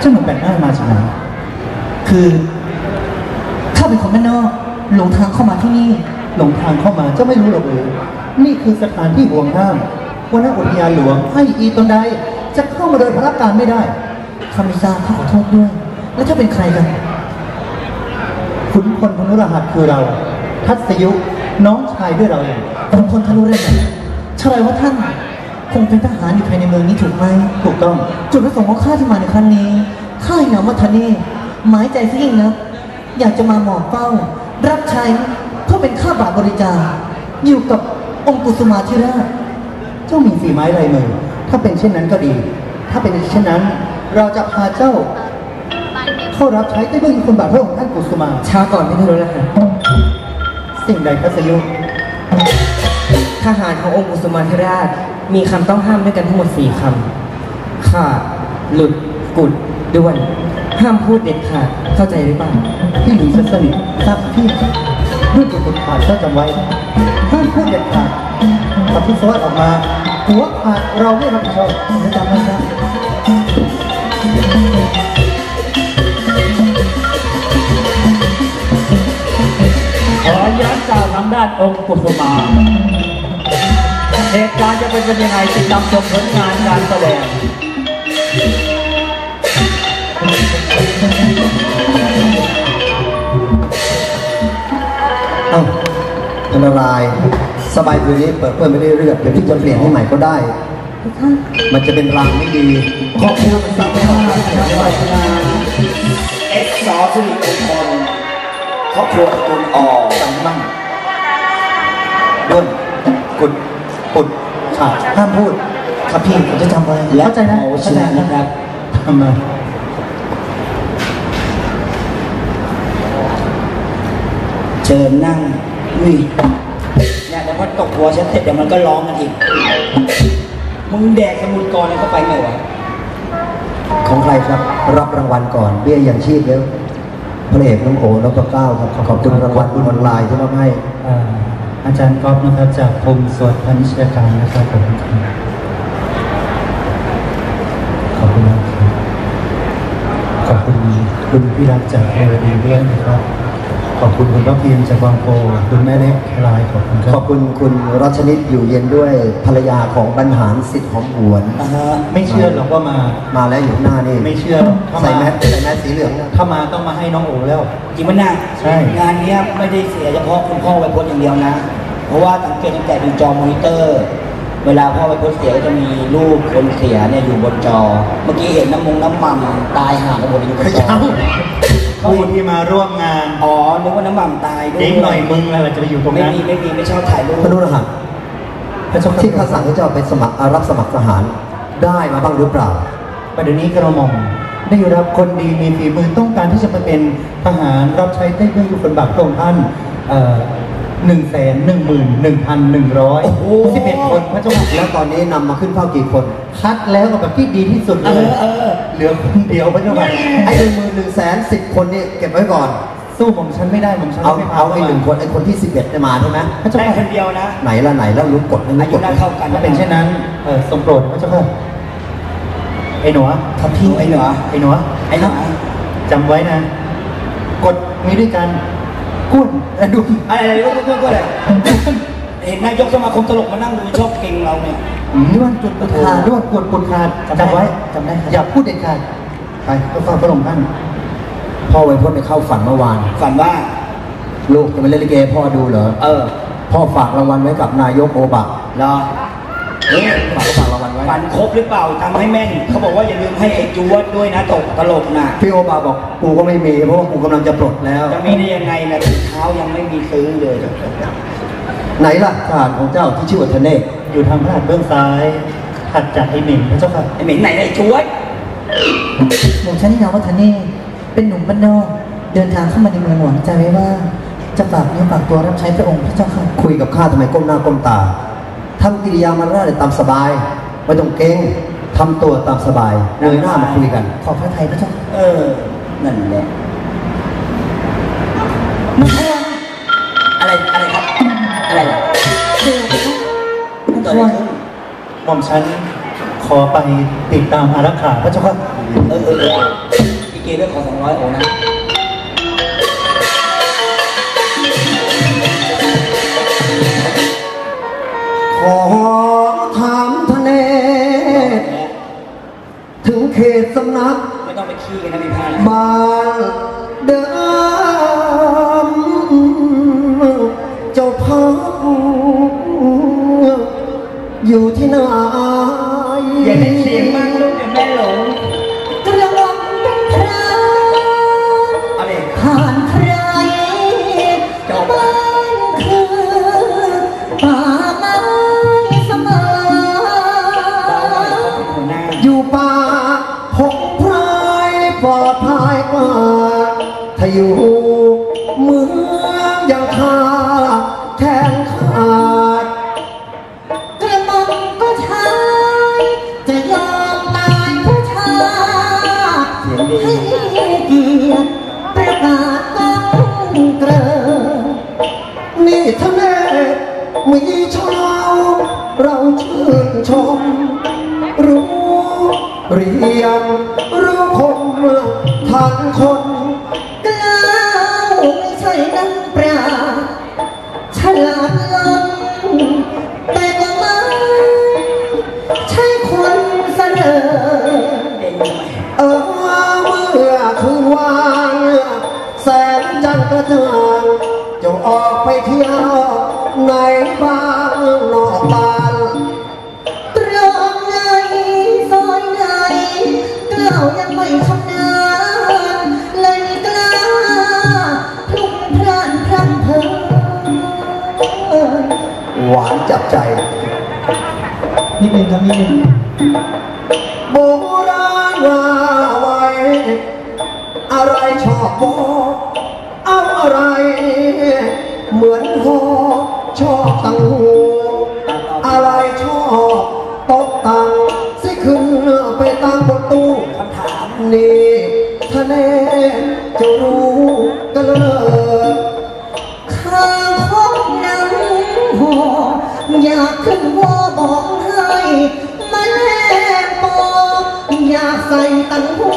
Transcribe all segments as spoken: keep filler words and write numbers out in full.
เจ้าหนุ่มแปลกหน้ามาจากไหนคือข้าเป็นคนบ้านนอกหลงทางเข้ามาที่นี่หลงทางเข้ามาเจ้าไม่รู้หรอกหรือนี่คือสถานที่ห่วงห้ามวันนั้นอุทยานหลวงให้อีตนใดจะเข้ามาโดยพระการไม่ได้ข้าไม่ทราบข้าขอโทษด้วยแล้วเจ้าเป็นใครกันขุนพลพนุรหัสคือเราทัศยุน้องชายด้วยเราเองขุนพลพนุรหัสเชื่อว่าท่านคงเป็นทหารอยู่ภายในเมืองนี้ถูกไหมถูกต้องจุดประสงค์ของข้าที่มาในครั้งนี้ข้าให้นามว่าทเนศหมายใจซะยิ่งนะอยากจะมาหมอบเป้ารับใช้เพื่อเป็นข้าบาทบริจาคอยู่กับองค์กุสุมาธิราชเจ้ามีฝีไม้ลายมือถ้าเป็นเช่นนั้นก็ดีถ้าเป็นเช่นนั้นเราจะพาเจ้าเข้ารับใช้ได้ด้วยคนบาทพระองค์ท่านกุสุมาช้าก่อนไม่ได้รู้แล้วค่ะสิ่งใดทัศยุทหารขององค์กุสุมาธิราชมีคำต้องห้ามด้วยกันทั้งหมดสี่คำขาดหลุดกุดด้วนห้ามพูดเด็ดขาดเข้าใจหรือเปล่าพี่หลุยสนิททราบพี่ด้วยกุดเด็ดขาดเจ้าจำไว้ห้ามพูดเด็ดขาดถ้าพิสวัสดิ์ออกมาหัวขาดเราไม่รับผิดชอบจะจำไว้นะขอย้อนกล่าวทางด้านองค์กุสุมาเหตุการณ์จะเป็นยังไงติดตามชมผลงานการแสดงเอ้าธนารายสบายตัวนี้เปิดเพื่อนไม่ได้เลือดเดี๋ยวพี่จะเปลี่ยนให้ใหม่ก็ได้มันจะเป็นรางไม่ดีขอบคุณสัมภาษณ์จากฝ่ายงานเอ็กซ์ซอร์สิริมงคลครอบครัวคุณออกจังมั่งด้วนกุดปุดขาดห้ามพูดครับพี่ผมจะจำไว้เข้าใจนะเข้าใจนะครับทำไมเชิญนั่งอุ้ยเนี่ยเดี๋ยวพอตกหัวฉันเสร็จเดี๋ยวมันก็ร้องกันอีกมึงแดกสมุดก่อนเลยเข้าไปไงวะของใครครับรับรางวัลก่อนเบี้ยยังชีพแล้วพระเอกน้องโอ๋น้องตัวเก้าครับขอบคุณรางวัลออนไลน์ที่มอบให้อาจารย์ก๊อฟนะครับจากกรมสวดพนิชยการนะครับขอบคุณครับขอบคุณครับขอบคุณคุณพี่รักจากเอรดีด้วยนะครับขอบคุณคุณพ่อเพียงจากบางโพคุณแม่เล็กลายขอบคุณครับขอบคุณคุณรัชนิตอยู่เย็นด้วยภรรยาของบรรหารสิทธิ์หอมหวนไม่เชื่อหรอกว่ามามาแล้วอยู่หน้านี่ไม่เชื่อใส่แมสใส่แมสสีเหลืองถ้ามาต้องมาให้น้องโอ๋แล้วจริงมั้ยนะใช่งานนี้ไม่ได้เสียเฉพาะคุณพ่อไวโพจน์อย่างเดียวนะเพราะว่าสังเกตตั้งแต่ดูจอมอนิเตอร์เวลาพ่อไวโพจน์เสียก็จะมีรูปคนเสียเนี่ยอยู่บนจอเมื่อกี้เห็นน้ำมุงน้ำมันตายห่างกันหมดอยู่บนจอผู้ที่มาร่วมงานอ๋อนึกว่าน้ำมันตายด้วยหน่อยมึงอะไรจะไปอยู่ตรงนั้นไม่มีไม่มีไม่ชอบถ่ายรูปพนุรหัสที่ข้าสั่งให้เจ้าไปสมัครรับสมัครทหารได้มาบ้างหรือเปล่าประเดี๋ยวนี้กระหม่อมได้อยู่รับคนดีมีฝีมือต้องการที่จะมาเป็นทหารรับใช้ใต้เบื้องยุคนบาทพระองค์ท่านหนึ่งแสนหนึ่งหมื่นหนึ่งพันหนึ่งร้อยสิบเอ็ดคนพระเจ้าแล้วตอนนี้นำมาขึ้นเฝ้ากี่คนคัดแล้วแบบที่ดีที่สุดเลยเหลือคนเดียวพระเจ้าค่ะไอ้หนึ่งหมื่นหนึ่งแสนสิบคนนี่เก็บไว้ก่อนสู้ผมฉันไม่ได้ผมฉันเอาเอาไอ้หนึ่งคนไอ้คนที่สิบเอ็ดจะมาใช่ไหมพระเจ้าค่ะคนเดียวนะไหนละไหนแล้วรู้กฎไม่รู้กฎเข้ากันถ้าเป็นเช่นนั้นเออทรงโปรดพระเจ้าค่ะไอ้หนูทับพี่ไอ้หนูไอ้หนูไอ้หนูจำไว้นะกฎมีด้วยกันกุ้นดูอะไรอะไรกุ้นกุ้นกุ้นอะไรเห็นนายกสมาคมตลกมานั่งดูชอบเก่งเราเนี่ยด้วนจุดปวดขาด้วนปวดปวดขาจำไว้จำได้อย่าพูดเด็ดขาดไปก็ฟังพระองค์ท่านพ่อไวโพจน์ไปเข้าฝันเมื่อวานฝันว่าลูกจะไปเล่นลิเกพ่อดูเหรอเออพ่อฝากรางวัลไว้กับนายกโอบะรอเอ๊ะฝากฝากรางวัลไว้ฝันครบหรือเปล่าทำให้แม่นเขาบอกว่าอย่าลืมให้ไอ้จูวดด้วยนะตกตลกนะพี่โอบะบอกกูก็ไม่มีเพราะว่ากูกำลังจะปลดแล้วจะมีได้ยังไงนะเท้ายังไม่มีซื้อเลยไหนล่ะทหารของเจ้าที่ชื่อว่าทเนศอยู่ทางพระหัตถ์เบื้องซ้ายถัดจากไอ้หมิงพระเจ้าค่ะไอ้หมิงไหนไอ้จูวดหนุ่มชั้นที่นามว่าทเนศเป็นหนุ่มบ้านนอกเดินทางเข้ามาในเมืองหวังใจไว้ว่าจะฝากเนื้อฝากตัวรับใช้พระองค์พระเจ้าค่ะคุยกับข้าทำไมก้มหน้าก้มตาทำกิริยามารยาทตามสบายไม่ต้องเก่งทำตัวตามสบายเงยหน้ามาคุยกันขอพระไทยพระเจ้าเออนั่นแหละอะไรอะไรครับอะไรช่วยหม่อมฉันขอไปติดตามอารักขาพระเจ้าค่ะเออเออเออพี่เกย์ด้วยขอสองร้อยโอ้นะขอถามทะเนถึงเขตสำนักไม่ต้องไปขี้กันนะพี่พานะบ้านเดิมเจ้าพักอยู่ที่ไหนอย่าเล่นเสียงมากลูกเดี๋ยวแม่หลงกระหม่อมเป็นพระอะไรผ่านใครบ้านคือป่าไม้เสมออยู่ป่าพงไพรปลอดภัยกว่าถ้าอยู่เมืองยังขาดแทนขาดกระหม่อมก็ใช้จะยอมตายเพื่อชาติให้เกียรติประกาศต้องเกลอนี่ท่านแน่มีชาวเราชื่นชมรู้เรียนรู้คมทันคนกล้าวไม่ใช่นักปราชญ์ฉลาดล้ำแต่ก็ไม่ใช่คนเสนอเออเมื่อคืนวานแสงจันทร์กระจ่างจะออกไปเที่ยวในบ้านนอกบ้านตรองไหนซอยไหนกล้าวยังไม่ชำนาญเลยกล้าพลุ่งพล่านพร่ำเพ้อหวานจับใจนิดนึงครับนิดนึงโบราณว่าไว้อะไรชอบบอกเอาอะไรเหมือนหอชอบตังหูอะไรชอบตกตังสิขึ้นไปตั้งบนตู้คำถามนี่ท่านแน่จะรู้กันเลยข้างห้องน้ำหออยากขึ้นวอบอกให้มาแลกบอกอยากใส่ตังหู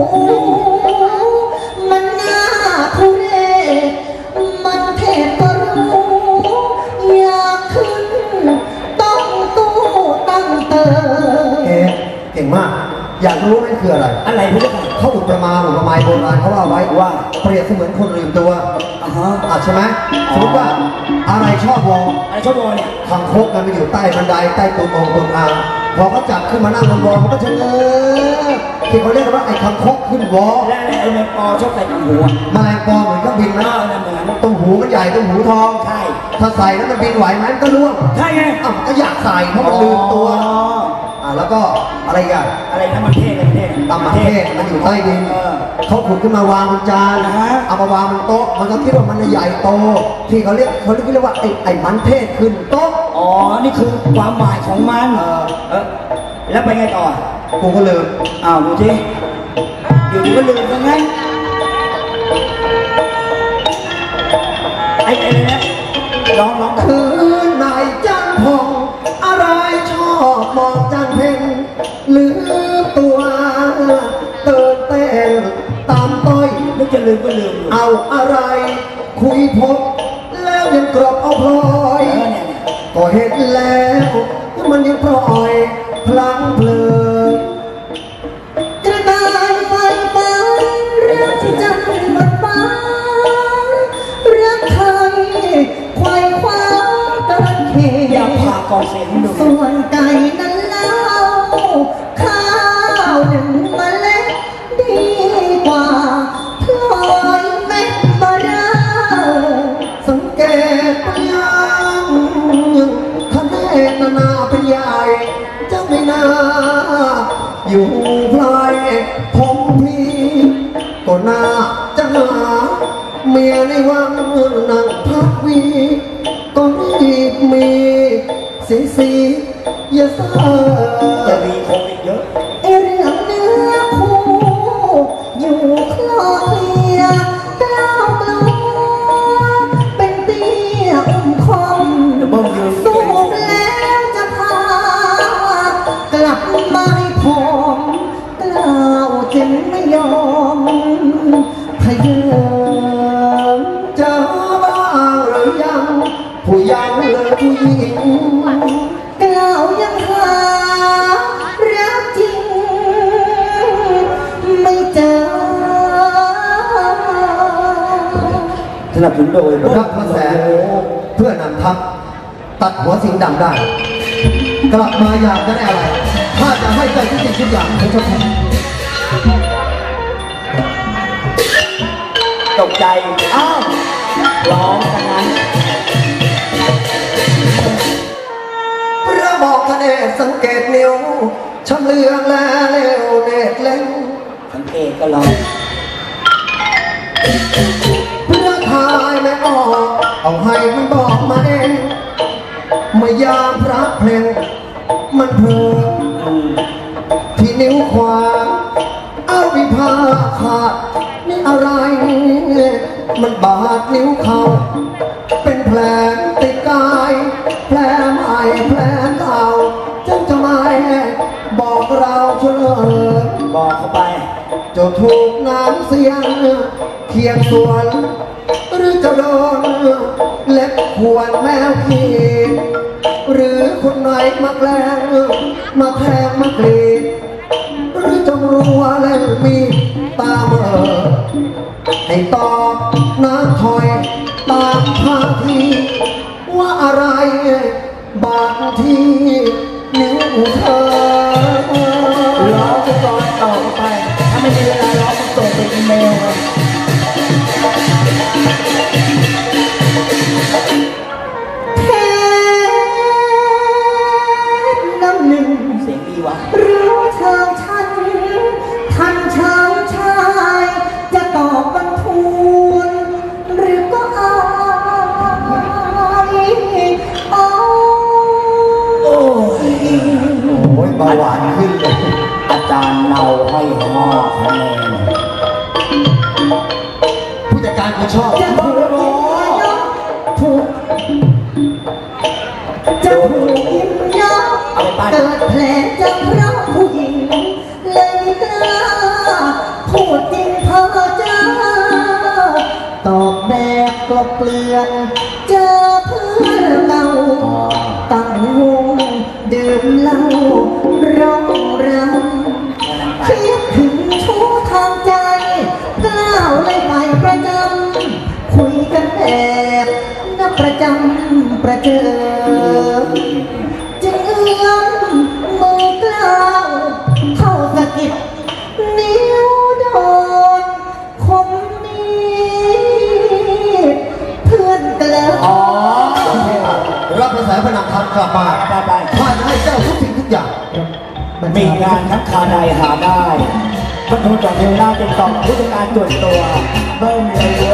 มันน่าทุเรศมันเทศก็รู้อยากขึ้นต้องตู้ตั้งเตอเอ๊ะเก่งมากอยากรู้นั่นคืออะไรอะไรพี่ลูกเขาอุปมาอุปไมยโบราณเขาว่าไว้ว่าเปรียบเสมือนคนลืมตัวอ่าฮะอ่ะใช่ไหมสมมติว่าอะไรชอบวออะไรชอบวอเนี่ยทางคกกันไปอยู่ใต้บันไดใต้ตัวองตัวอ่างพอเขาจับขึ้นมานั่งบนวอมันก็ชะเง้อที่เขาเรียกว่าไอ้คังคกขึ้นวอและไอ้แมงปอชอบใส่ตังหูแมลงปอเหมือนเครื่องบินนะเหมือนตรงหูมันใหญ่ตรงหูทองใช่ถ้าใส่แล้วมันบินไหวนั้นก็ร่วงใช่ไงอ่ะก็อยากใส่เพราะมันลืมตัวอ่าแล้วก็อะไรกันอะไรนะมันเทศมันเทศตำมันเทศมันอยู่ใต้ดินเขาขุดขึ้นมาวางบนจานนะฮะเอามาวางบนโต๊ะมันก็คิดว่ามันใหญ่โตที่เขาเรียกเขาเรียกว่าไอ้ไอ้มันเทศขึ้นโต๊ะอ๋อนี่คือความหมายของมันเออเออแล้วไปไงต่อกูก็ลืมอ้าวดูที่อยู่ดีก็ลืมยังไงไอ้ไอ้เนี่ยร้องร้องคือนายจันพงอะไรชอบมองจันเพ่งลืมตัวเติมเต้นตามต้อยนึกจะลืมก็ลืมเอาอะไรคุยพบแล้วยังกรอบเอาพลอยก็เห็นแล้วมันยังปล่อยพลังเพลินกระต่ายไฟฟ้ารักจันทร์บนฟ้ารักใครควายคว้าตะเคียนอย่าพาก่อเสียงดูส่วนไก่นั้นเล่าข้าวหนึ่งเมล็ดดีกว่าพลอยเม็ดบาราสังเกตไปยังท่านเอตนาเป็นใหญ่เจ้าไม่น่าอยู่พลายผมพี่ก็น่าจะหาเมียในวังนั่งพักวีก็รีบมีสีสีอย่าเศร้าจะมีโควิดเยอะไอเรื่องเนื้อคู่อยู่คลอเคลียกล้าวกลัวเป็นเตี้ยอุ้มคมสู้แล้วจะพากลับมาให้ผมกล้าวตัดหัวสิงห์ดำได้ กลับมาอยากจะได้อะไรถ้าจะให้ใจทุกสิ่งทุกอย่างให้เจ้าค่ะตกใจอ้าวร้องกันนั้นพระบอกทะเลสังเกตนิ้วชำเลืองและเลี้ยวเด็ดเล่นสังเกตก็ร้องเพื่อทายไม่ออกเอาให้มันบอกมาเองเมื่อยามพระเพลงมันเพิ่มที่นิ้วขวาเอาวิภาขาดนี่อะไรมันบาดนิ้วเขาเป็นแผลติดกายแผลใหม่แผลเก่าจึงจะไม่บอกเราเฉลยบอกเข้าไปจะถูกน้ำเสียงเคียงสวนหรือจะโดนเล็บขวนแมวขีดหรือคนไหนมาแกล้งมาแทงมากรีดหรือจงรู้ว่าแล้วมีตาเมื่อให้ตอบน้ำถอยตามท่าทีว่าอะไรบางทีนิ้วเธอร้องไปก่อนต่อเข้าไป ถ้าไม่มีเวลาร้องก็ส่งเป็นอีเมลครับแทนน้ำหนึ่งเสียงดีวะรู้เชิงฉันทันเชิงชายจะตอบบรรทูลหรือก็อายโอ้ยโอ้ยโอ้ยเบาหวานขึ้นเลยอาจารย์เนาให้ห่อคะแนนผู้จัดการกูชอบจะถูกถูกจะถูกยิ้มยับเกิดแผลจากเพราะผู้หญิงเลยไม่กล้าพูดจริงเพ้อเจ้าตอบแบบกลบเกลื่อนเจอเพื่อนเราตั้งวงดื่มเหล้าร้องรำคิดถึงชู้ทางใจกล้าวเลยไปประจำคุยกันแบบนับประจำประเจิมจึงเอื้อมมือกล้าวเข้าสะกิดนิ้วโดนคมนี้เพื่อนเกลืออ๋อรับกระแสพนักทำกลับมาไปไปท่านให้เจ้าทุกสิ่งทุกอย่างมีงานทั้งคาใดหาได้บรรทุนจากเทวราชติดต่อผู้จัดการตรวจตัวเบิ้มเลย